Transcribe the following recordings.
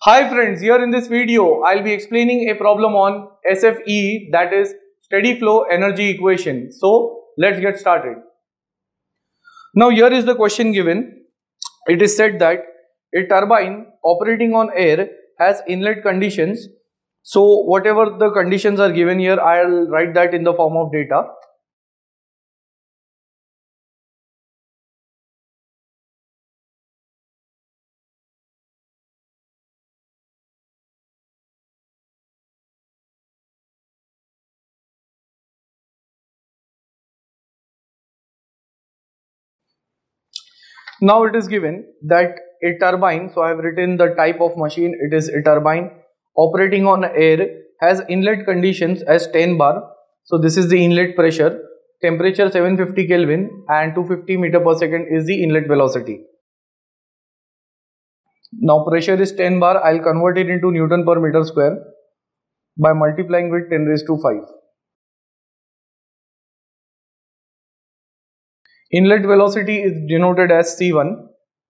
Hi friends, here in this video I'll be explaining a problem on SFE, that is steady flow energy equation. So let's get started. Now here is the question given. It is said that a turbine operating on air has inlet conditions. So whatever the conditions are given here, I'll write that in the form of data. Now it is given that a turbine, so I have written the type of machine, it is a turbine operating on air, has inlet conditions as 10 bar. So this is the inlet pressure, temperature 750 Kelvin and 250 meter per second is the inlet velocity. Now pressure is 10 bar, I will convert it into Newton per meter square by multiplying with 10 raised to 5. Inlet velocity is denoted as C1,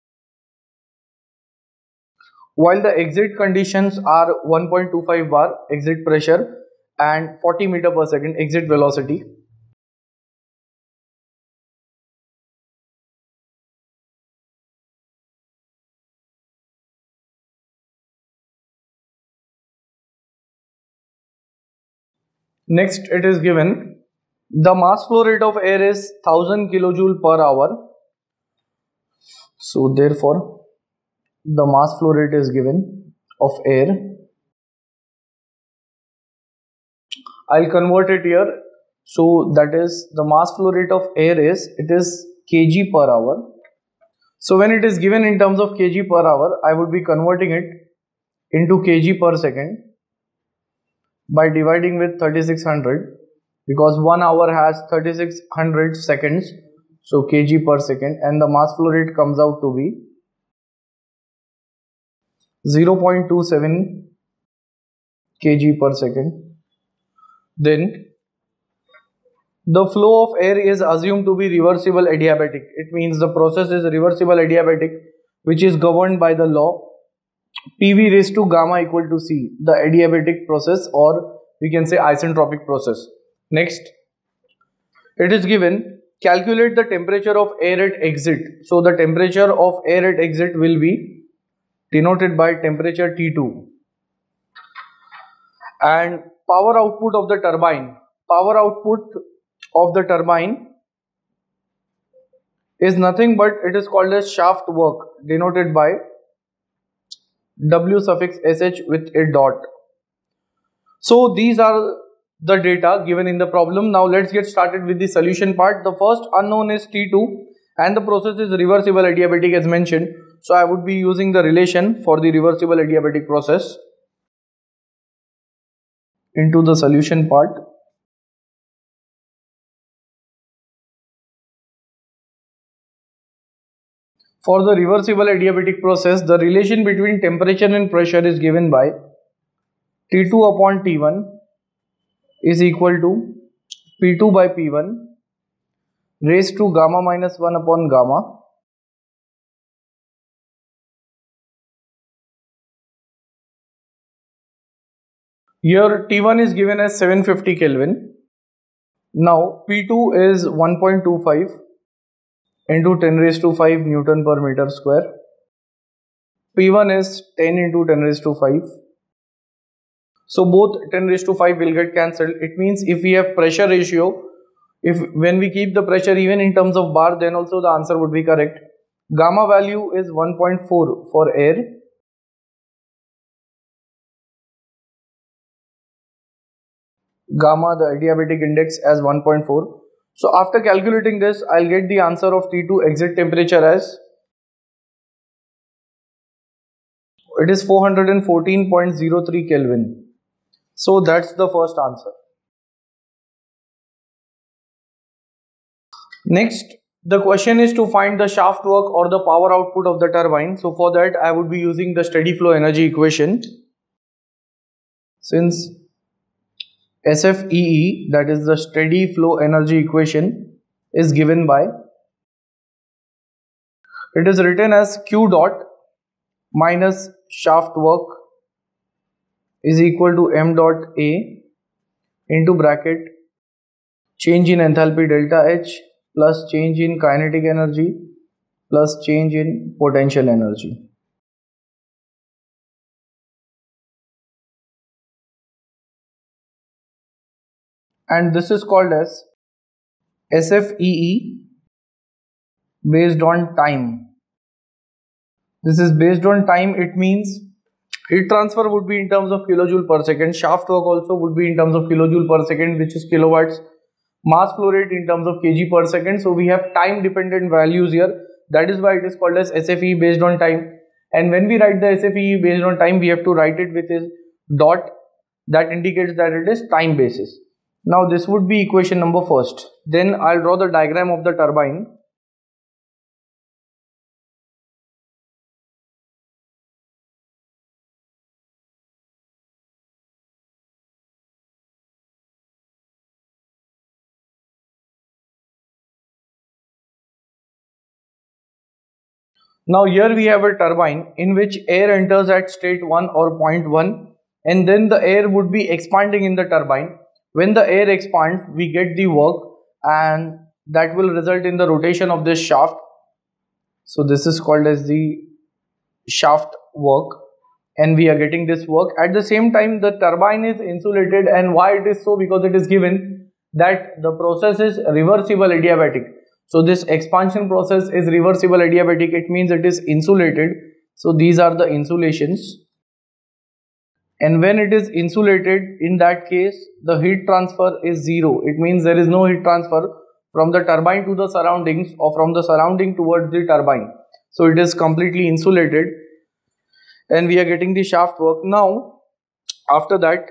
while the exit conditions are 1.25 bar exit pressure and 40 meter per second exit velocity. Next it is given the mass flow rate of air is 1000 kilojoule per hour. So therefore the mass flow rate is given of air. I'll convert it here. So that is the mass flow rate of air is kg per hour. So when it is given in terms of kg per hour, I would be converting it into kg per second by dividing with 3600, because 1 hour has 3600 seconds, so kg per second, and the mass flow rate comes out to be 0.27 kg per second. Then the flow of air is assumed to be reversible adiabatic. It means the process is reversible adiabatic, which is governed by the law PV raised to gamma equal to C, the adiabatic process, or we can say isentropic process. Next, it is given calculate the temperature of air at exit. So the temperature of air at exit will be denoted by temperature T2. And power output of the turbine. Power output of the turbine is nothing but it is called as shaft work, denoted by W suffix sh with a dot. So these are the data given in the problem. Now let's get started with the solution part. The first unknown is T2 and the process is reversible adiabatic as mentioned. So I would be using the relation for the reversible adiabatic process into the solution part. For the reversible adiabatic process, the relation between temperature and pressure is given by T2 upon T1 is equal to P2 by P1 raised to gamma minus 1 upon gamma. Here T1 is given as 750 Kelvin. Now P2 is 1.25 into 10 raised to 5 Newton per meter square. P1 is 10 into 10 raised to 5. So both 10 raised to 5 will get cancelled. It means if we have pressure ratio, when we keep the pressure even in terms of bar, then also the answer would be correct. Gamma value is 1.4 for air. Gamma, the adiabatic index, as 1.4. So after calculating this, I'll get the answer of T2 exit temperature as it is 414.03 Kelvin. So that's the first answer. Next, the question is to find the shaft work or the power output of the turbine. So for that, I would be using the steady flow energy equation. Since SFEE, that is the steady flow energy equation, is given by, it is written as Q dot minus shaft work is equal to m dot A into bracket change in enthalpy delta H plus change in kinetic energy plus change in potential energy. And this is called as SFEE based on time. This is based on time. It means heat transfer would be in terms of kilojoule per second. Shaft work also would be in terms of kilojoule per second, which is kilowatts. Mass flow rate in terms of kg per second. So we have time dependent values here. That is why it is called as SFE based on time. And when we write the SFE based on time, we have to write it with a dot that indicates that it is time basis. Now this would be equation number first. Then I'll draw the diagram of the turbine. Now here we have a turbine in which air enters at state 1 or point 1, and then the air would be expanding in the turbine. When the air expands, we get the work, and that will result in the rotation of this shaft. So this is called as the shaft work, and we are getting this work. At the same time, the turbine is insulated, and why it is so? Because it is given that the process is reversible adiabatic. So this expansion process is reversible adiabatic. It means it is insulated. So these are the insulations. And when it is insulated, in that case, the heat transfer is zero. It means there is no heat transfer from the turbine to the surroundings or from the surrounding towards the turbine. So it is completely insulated, and we are getting the shaft work. Now, after that,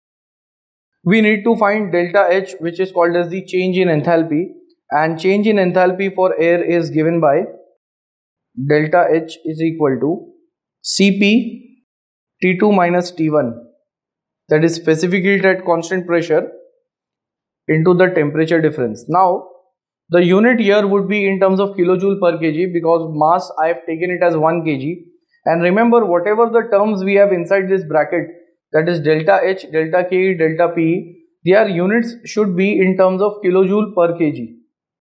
we need to find delta H, which is called as the change in enthalpy. And change in enthalpy for air is given by delta H is equal to Cp T2 minus T1, that is specific heat at constant pressure, into the temperature difference. Now the unit here would be in terms of kilojoule per kg, because mass I have taken it as 1 kg. And remember, whatever the terms we have inside this bracket, that is delta H, delta K, delta P, their units should be in terms of kilojoule per kg.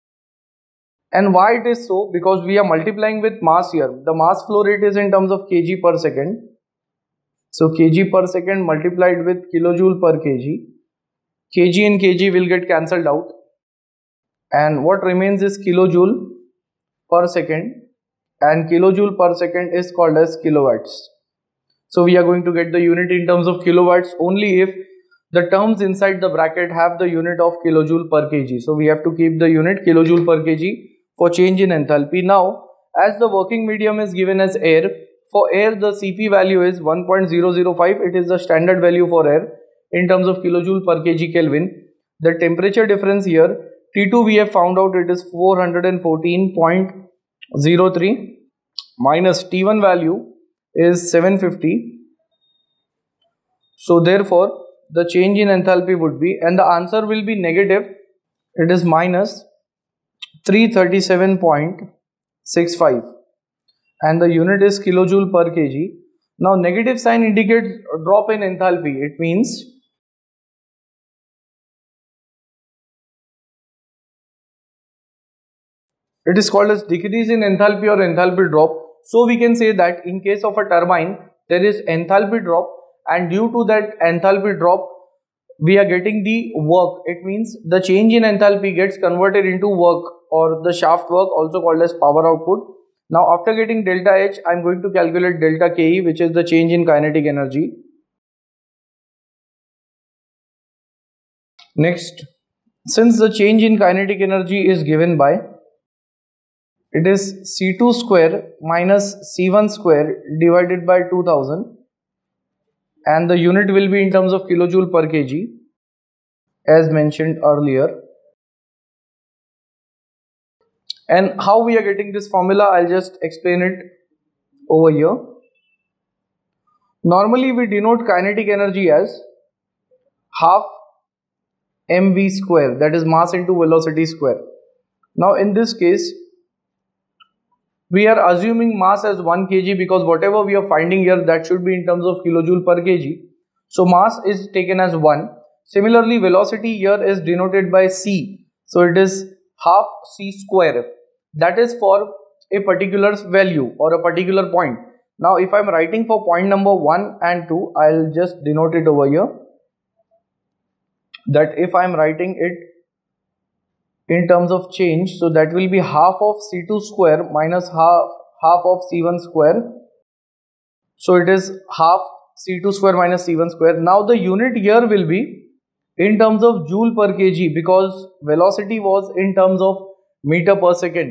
And why it is so? Because we are multiplying with mass here. The mass flow rate is in terms of kg per second. So kg per second multiplied with kilojoule per kg. Kg and kg will get cancelled out, and what remains is kilojoule per second, and kilojoule per second is called as kilowatts. So we are going to get the unit in terms of kilowatts only if the terms inside the bracket have the unit of kilojoule per kg. So we have to keep the unit kilojoule per kg for change in enthalpy. Now, as the working medium is given as air, for air the Cp value is 1.005. It is the standard value for air in terms of kilojoule per kg Kelvin. The temperature difference here, T2 we have found out it is 414.03 minus T1 value is 750. So therefore the change in enthalpy would be, and the answer will be negative, it is minus 337.65, and the unit is kilojoule per kg. Now negative sign indicates a drop in enthalpy. It means it is called as decrease in enthalpy or enthalpy drop. So we can say that in case of a turbine, there is enthalpy drop, and due to that enthalpy drop, we are getting the work. It means the change in enthalpy gets converted into work, or the shaft work, also called as power output. Now after getting delta H, I am going to calculate delta Ke, which is the change in kinetic energy. Next, since the change in kinetic energy is given by, it is C2 square minus C1 square divided by 2000, and the unit will be in terms of kilojoule per kg as mentioned earlier. And how we are getting this formula, I'll just explain it over here. Normally we denote kinetic energy as half mv square, that is mass into velocity square. Now in this case, we are assuming mass as 1 kg, because whatever we are finding here, that should be in terms of kilojoule per kg. So mass is taken as 1. Similarly, velocity here is denoted by c. So it is half c square. That is for a particular value or a particular point. Now if I am writing for point number 1 and 2, I will just denote it over here. That if I am writing it in terms of change, so that will be half of c2 square minus half of c1 square. So it is half c2 square minus c1 square. Now the unit here will be in terms of joule per kg, because velocity was in terms of meter per second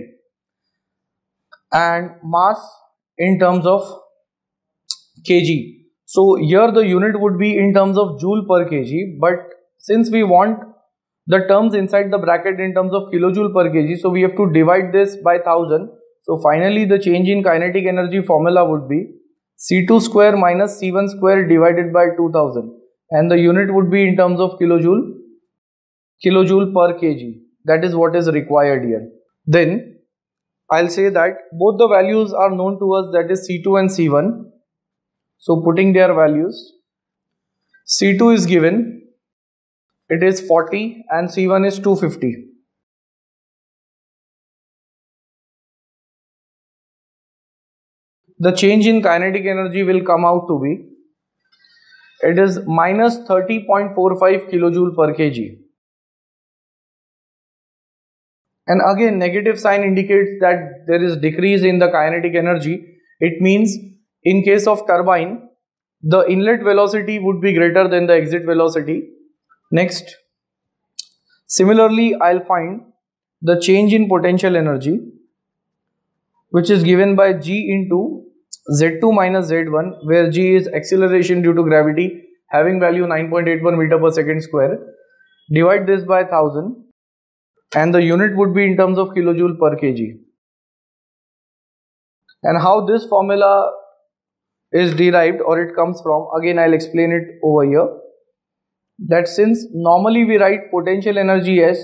and mass in terms of kg. So here the unit would be in terms of joule per kg, but since we want the terms inside the bracket in terms of kilojoule per kg, so we have to divide this by 1000. So finally the change in kinetic energy formula would be c2 square minus c1 square divided by 2000, and the unit would be in terms of kilojoule per kg. That is what is required here. Then I'll say that both the values are known to us, that is c2 and c1. So putting their values, c2 is given, it is 40 and c1 is 250. The change in kinetic energy will come out to be, it is minus 30.45 kilojoule per kg. And again, negative sign indicates that there is decrease in the kinetic energy. It means in case of turbine, the inlet velocity would be greater than the exit velocity. Next, similarly, I'll find the change in potential energy, which is given by g into z2 minus z1, where g is acceleration due to gravity having value 9.81 meter per second square. Divide this by 1000 and the unit would be in terms of kilojoule per kg. And how this formula is derived or it comes from, again I'll explain it over here. That since normally we write potential energy as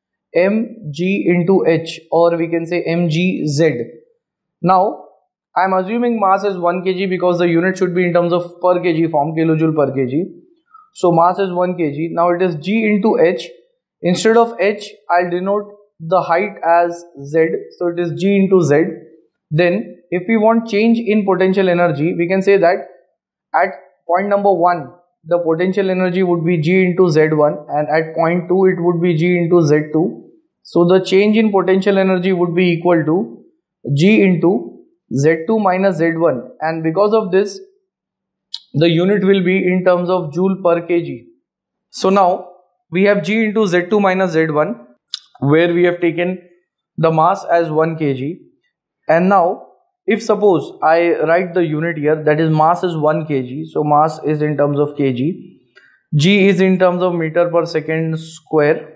mg into h, or we can say mgz. Now I am assuming mass is 1 kg because the unit should be in terms of per kg form, kilojoule per kg. So mass is 1 kg. Now it is g into h. Instead of h, I'll denote the height as z. So it is g into z. Then if we want change in potential energy, we can say that at point number 1, the potential energy would be g into z1, and at point 2 it would be g into z2. So the change in potential energy would be equal to g into z2 minus z1, and because of this the unit will be in terms of joule per kg. So now we have g into z2 minus z1, where we have taken the mass as 1 kg, and now if suppose I write the unit here, that is mass is 1 kg, so mass is in terms of kg, g is in terms of meter per second square,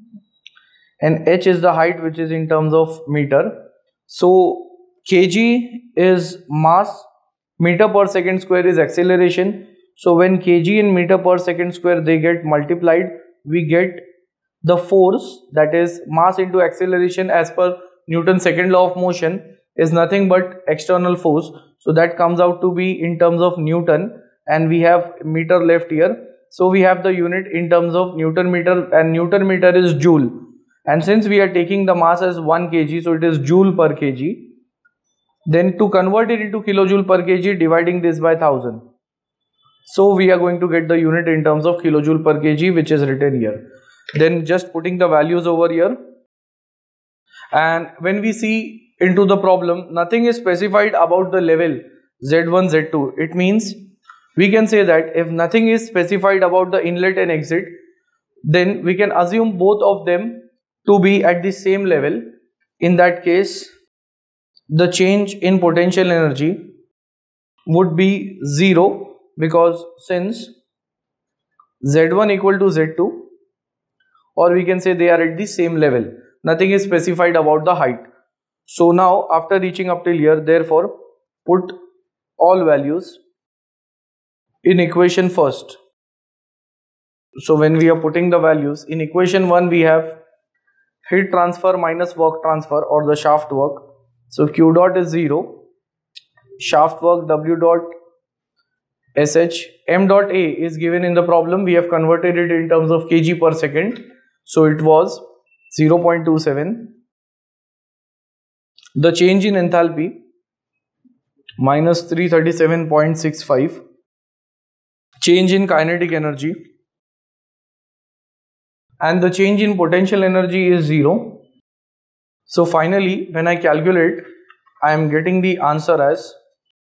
and h is the height, which is in terms of meter. So kg is mass, meter per second square is acceleration. So when kg and meter per second square they get multiplied, we get the force, that is mass into acceleration as per Newton's second law of motion is nothing but external force. So that comes out to be in terms of Newton, and we have meter left here. So we have the unit in terms of Newton meter, and Newton meter is joule. And since we are taking the mass as 1 kg, so it is joule per kg. Then to convert it into kilojoule per kg, dividing this by 1000. So we are going to get the unit in terms of kilojoule per kg, which is written here. Then just putting the values over here. And when we see into the problem, nothing is specified about the level Z1, Z2. It means we can say that if nothing is specified about the inlet and exit, then we can assume both of them to be at the same level. In that case, the change in potential energy would be 0, because since Z1 equal to Z2, or we can say they are at the same level, nothing is specified about the height. So now after reaching up till here, therefore put all values in equation first. So when we are putting the values in equation 1, we have heat transfer minus work transfer, or the shaft work. So Q dot is 0, shaft work W dot SH m dot A is given in the problem. We have converted it in terms of kg per second. So it was 0.27. The change in enthalpy minus 337.65. Change in kinetic energy. And the change in potential energy is 0. So finally, when I calculate, I am getting the answer as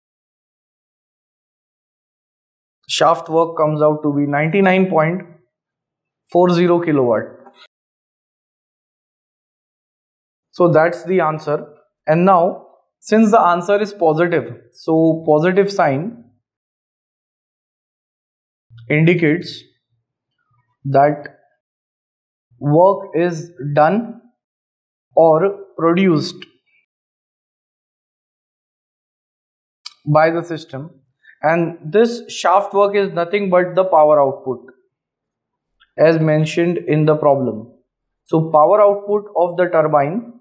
shaft work comes out to be 99.40 kilowatt. So that's the answer. And now, since the answer is positive, so positive sign indicates that work is done or produced by the system, and this shaft work is nothing but the power output as mentioned in the problem. So power output of the turbine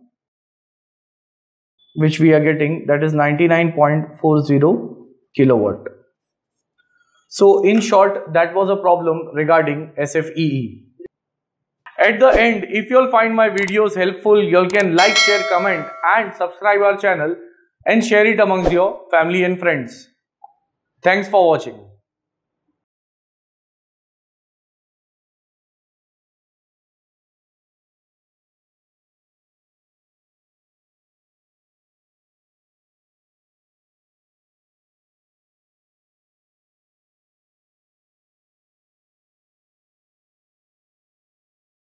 which we are getting, that is 99.40 kilowatt. So in short, that was a problem regarding SFEE. At the end, if you'll find my videos helpful, you can like, share, comment and subscribe our channel and share it amongst your family and friends. Thanks for watching.